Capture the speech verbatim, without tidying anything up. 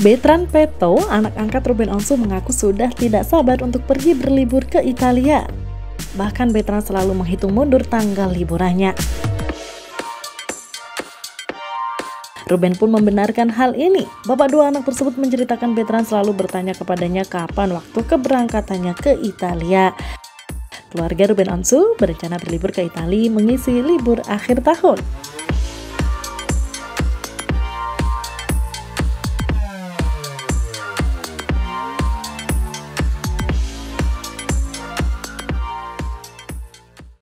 Bertrand Peto, anak angkat Ruben Onsu, mengaku sudah tidak sabar untuk pergi berlibur ke Italia. Bahkan Bertrand selalu menghitung mundur tanggal liburannya. Ruben pun membenarkan hal ini. Bapak dua anak tersebut menceritakan Bertrand selalu bertanya kepadanya kapan waktu keberangkatannya ke Italia. Keluarga Ruben Onsu berencana berlibur ke Italia mengisi libur akhir tahun.